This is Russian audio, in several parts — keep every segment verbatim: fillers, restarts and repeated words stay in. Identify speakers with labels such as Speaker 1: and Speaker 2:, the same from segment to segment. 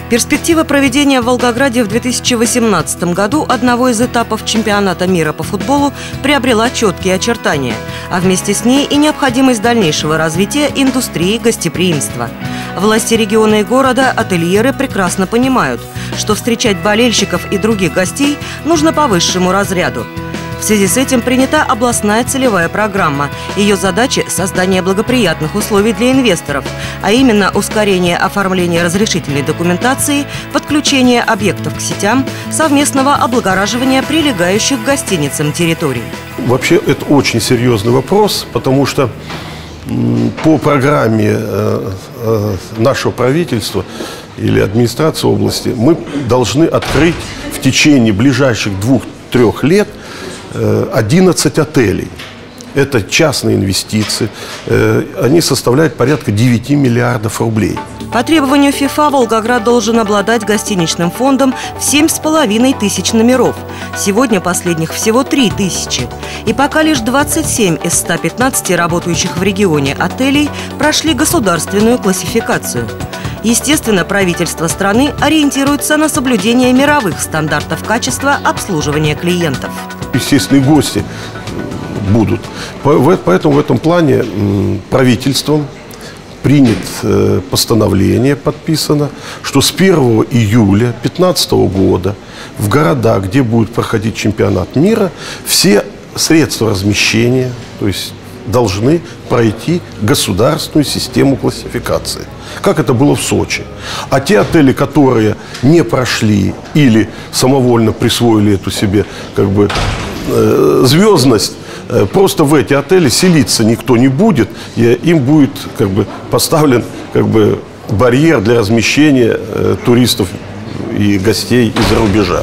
Speaker 1: Перспектива проведения в Волгограде в две тысячи восемнадцатом году одного из этапов чемпионата мира по футболу приобрела четкие очертания, а вместе с ней и необходимость дальнейшего развития индустрии гостеприимства. Власти региона и города, ательеры прекрасно понимают, что встречать болельщиков и других гостей нужно по высшему разряду. В связи с этим принята областная целевая программа. Ее задача – создание благоприятных условий для инвесторов, а именно ускорение оформления разрешительной документации, подключение объектов к сетям, совместного облагораживания прилегающих к гостиницам территорий.
Speaker 2: Вообще это очень серьезный вопрос, потому что по программе нашего правительства или администрации области мы должны открыть в течение ближайших двух-трех лет одиннадцать отелей. Это частные инвестиции. Они составляют порядка девяти миллиардов рублей.
Speaker 1: По требованию ФИФА Волгоград должен обладать гостиничным фондом в семь с половиной тысяч номеров. Сегодня последних всего три тысячи. И пока лишь двадцать семь из ста пятнадцати работающих в регионе отелей прошли государственную классификацию. Естественно, правительство страны ориентируется на соблюдение мировых стандартов качества обслуживания клиентов.
Speaker 2: Естественные гости будут. Поэтому в этом плане правительством принято постановление, подписано, что с первого июля две тысячи пятнадцатого года в городах, где будет проходить чемпионат мира, все средства размещения, то есть должны пройти государственную систему классификации, как это было в Сочи. А те отели, которые не прошли или самовольно присвоили эту себе как бы э, звездность, э, просто в эти отели селиться никто не будет, и им будет как бы поставлен как бы барьер для размещения э, туристов и гостей из-за рубежа.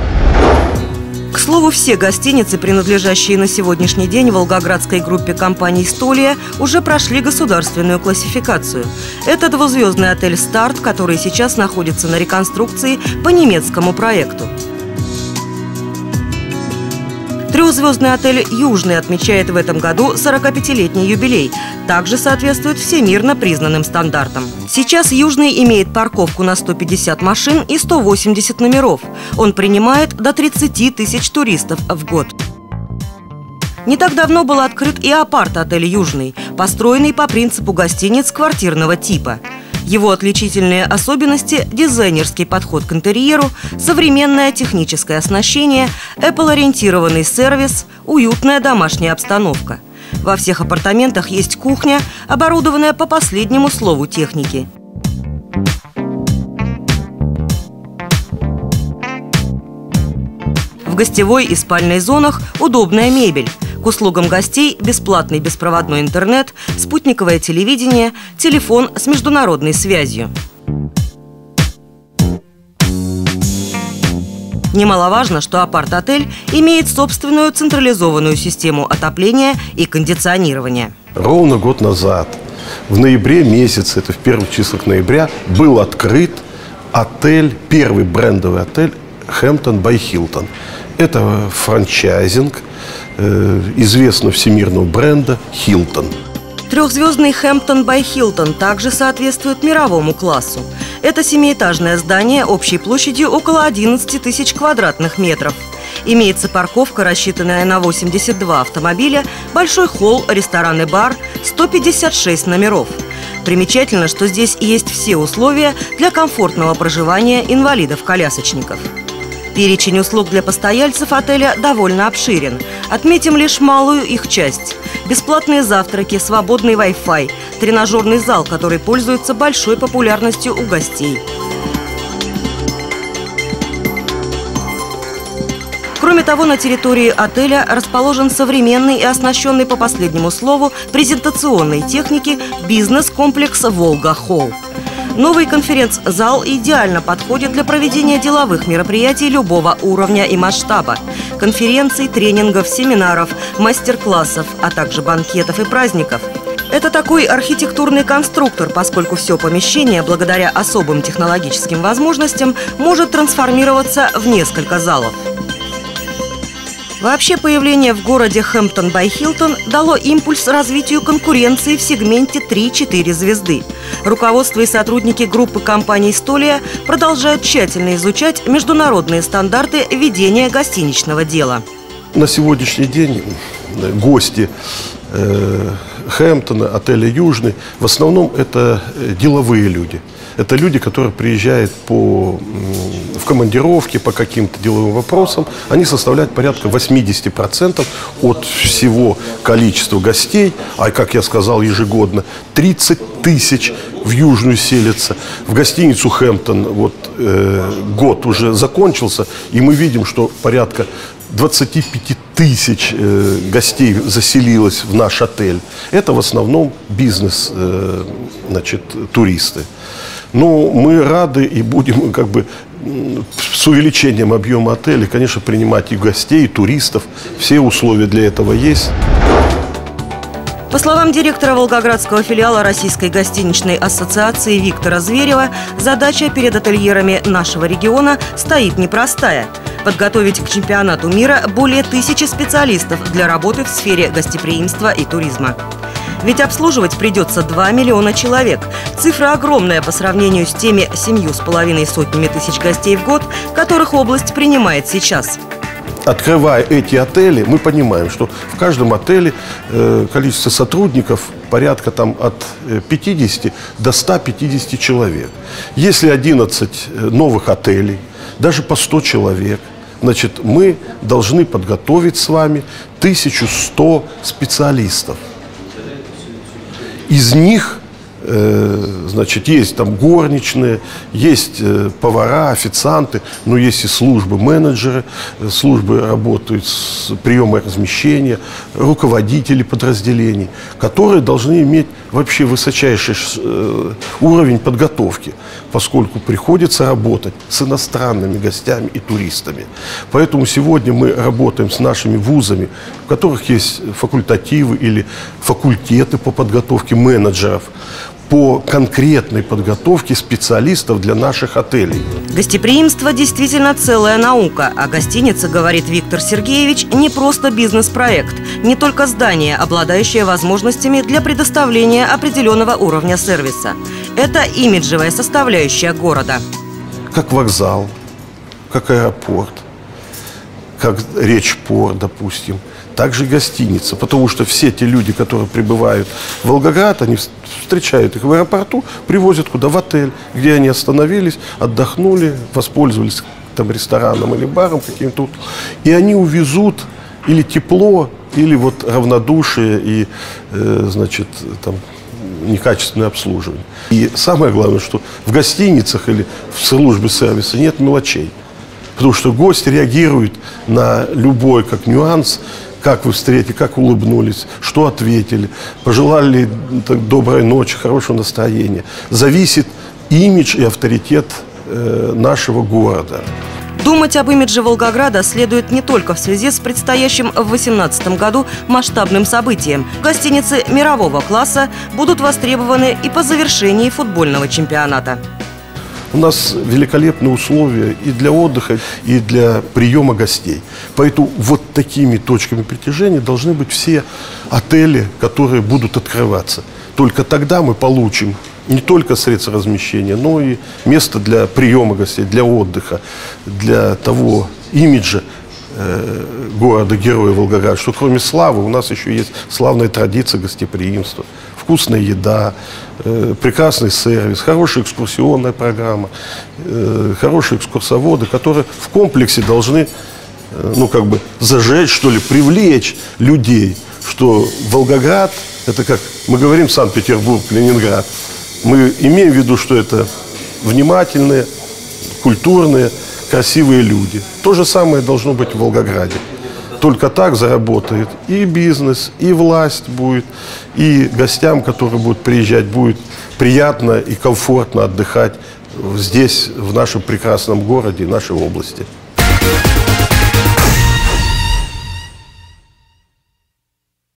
Speaker 1: К слову, все гостиницы, принадлежащие на сегодняшний день волгоградской группе компаний «Столия», уже прошли государственную классификацию. Это двузвездный отель «Старт», который сейчас находится на реконструкции по немецкому проекту. Трехзвездный отель «Южный» отмечает в этом году сорокапятилетний юбилей. Также соответствует всемирно признанным стандартам. Сейчас «Южный» имеет парковку на сто пятьдесят машин и сто восемьдесят номеров. Он принимает до тридцати тысяч туристов в год. Не так давно был открыт и апарт-отель «Южный», построенный по принципу гостиниц квартирного типа. Его отличительные особенности – дизайнерский подход к интерьеру, современное техническое оснащение, Apple-ориентированный сервис, уютная домашняя обстановка. Во всех апартаментах есть кухня, оборудованная по последнему слову техники. В гостевой и спальной зонах удобная мебель. К услугам гостей бесплатный беспроводной интернет, спутниковое телевидение, телефон с международной связью. Немаловажно, что апарт-отель имеет собственную централизованную систему отопления и кондиционирования.
Speaker 2: Ровно год назад, в ноябре месяце, это в первых числах ноября, был открыт отель, первый брендовый отель Hampton by Hilton. Это франчайзинг э, известного всемирного бренда Hilton.
Speaker 1: Трехзвездный Hampton by Hilton также соответствует мировому классу. Это семиэтажное здание общей площадью около одиннадцати тысяч квадратных метров. Имеется парковка, рассчитанная на восемьдесят два автомобиля, большой холл, ресторан и бар, сто пятьдесят шесть номеров. Примечательно, что здесь есть все условия для комфортного проживания инвалидов-колясочников. Перечень услуг для постояльцев отеля довольно обширен. Отметим лишь малую их часть. Бесплатные завтраки, свободный Wi-Fi, тренажерный зал, который пользуется большой популярностью у гостей. Кроме того, на территории отеля расположен современный и оснащенный по последнему слову презентационной техники бизнес-комплекс «Волга-Холл». Новый конференц-зал идеально подходит для проведения деловых мероприятий любого уровня и масштаба – конференций, тренингов, семинаров, мастер-классов, а также банкетов и праздников. Это такой архитектурный конструктор, поскольку все помещение, благодаря особым технологическим возможностям, может трансформироваться в несколько залов. Вообще, появление в городе Хэмптон бай Хилтон дало импульс развитию конкуренции в сегменте три-четыре звезды. Руководство и сотрудники группы компаний «Столия» продолжают тщательно изучать международные стандарты ведения гостиничного дела.
Speaker 2: На сегодняшний день гости э, Хэмптона, отеля «Южный» в основном это деловые люди. Это люди, которые приезжают по, в командировке по каким-то деловым вопросам. Они составляют порядка восемьдесят процентов от всего количества гостей. А, как я сказал, ежегодно тридцать тысяч в Южную селятся. В гостиницу «Хэмптон» вот, э, год уже закончился, и мы видим, что порядка двадцать пять тысяч э, гостей заселилось в наш отель. Это в основном бизнес, э, значит, туристы. Но мы рады и будем как бы с увеличением объема отеля, конечно, принимать и гостей, и туристов. Все условия для этого есть.
Speaker 1: По словам директора Волгоградского филиала Российской гостиничной ассоциации Виктора Зверева, задача перед ательерами нашего региона стоит непростая – подготовить к чемпионату мира более тысячи специалистов для работы в сфере гостеприимства и туризма. Ведь обслуживать придется два миллиона человек. Цифра огромная по сравнению с теми семью с половиной сотнями тысяч гостей в год, которых область принимает сейчас.
Speaker 2: Открывая эти отели, мы понимаем, что в каждом отеле э, количество сотрудников порядка там, от пятидесяти до ста пятидесяти человек. Если одиннадцать новых отелей, даже по сто человек, значит, мы должны подготовить с вами тысячу сто специалистов. Из них, э, значит, есть там горничные, есть э, повара, официанты, но есть и службы менеджеры, службы работают с приема и размещения, руководители подразделений, которые должны иметь вообще высочайший э, уровень подготовки, поскольку приходится работать с иностранными гостями и туристами. Поэтому сегодня мы работаем с нашими вузами, в которых есть факультативы или факультеты по подготовке менеджеров, по конкретной подготовке специалистов для наших отелей.
Speaker 1: Гостеприимство действительно целая наука, а гостиница, говорит Виктор Сергеевич, не просто бизнес-проект, не только здание, обладающее возможностями для предоставления определенного уровня сервиса. Это имиджевая составляющая города.
Speaker 2: Как вокзал, как аэропорт, как речпорт, допустим. Также гостиница, потому что все те люди, которые прибывают в Волгоград, они встречают их в аэропорту, привозят куда? В отель, где они остановились, отдохнули, воспользовались там рестораном или баром каким-то, и они увезут или тепло, или вот равнодушие и, э, значит, там, некачественное обслуживание. И самое главное, что в гостиницах или в службе сервиса нет мелочей, потому что гость реагирует на любой как нюанс. Как вы встретили, как улыбнулись, что ответили, пожелали ли так, доброй ночи, хорошего настроения. Зависит имидж и авторитет э, нашего города.
Speaker 1: Думать об имидже Волгограда следует не только в связи с предстоящим в две тысячи восемнадцатом году масштабным событием. Гостиницы мирового класса будут востребованы и по завершении футбольного чемпионата.
Speaker 2: У нас великолепные условия и для отдыха, и для приема гостей. Поэтому вот такими точками притяжения должны быть все отели, которые будут открываться. Только тогда мы получим не только средства размещения, но и место для приема гостей, для отдыха, для того имиджа э, города-героя Волгоград, что кроме славы у нас еще есть славная традиция гостеприимства. Вкусная еда, э, прекрасный сервис, хорошая экскурсионная программа, э, хорошие экскурсоводы, которые в комплексе должны, э, ну, как бы зажечь, что ли, привлечь людей, что Волгоград, это как мы говорим Санкт-Петербург, Ленинград, мы имеем в виду, что это внимательные, культурные, красивые люди. То же самое должно быть в Волгограде. Только так заработает и бизнес, и власть будет, и гостям, которые будут приезжать, будет приятно и комфортно отдыхать здесь, в нашем прекрасном городе, нашей области.